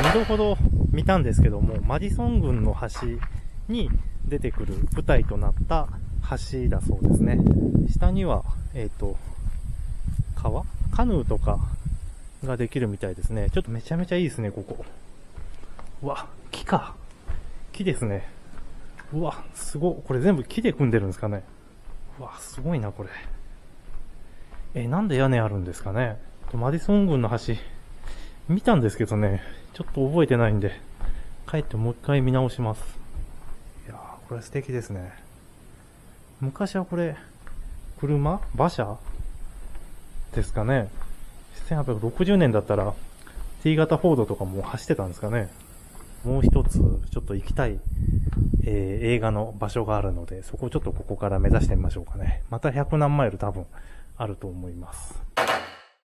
2度ほど見たんですけども、マディソン郡の橋に出てくる舞台となった橋だそうですね。下には、カヌーとかができるみたいですね。ちょっとめちゃめちゃいいですね、ここ。うわ、木ですね。うわ、すごい。これ全部木で組んでるんですかね。うわ、すごいな、これ。なんで屋根あるんですかね。マディソン郡の橋、見たんですけどね、ちょっと覚えてないんで、帰ってもう一回見直します。いやー、これ素敵ですね。昔はこれ、馬車ですかね。1860年だったら、T 型フォードとかも走ってたんですかね。もう一つ、ちょっと行きたい、映画の場所があるので、そこをちょっとここから目指してみましょうかね。また100何マイル多分あると思います。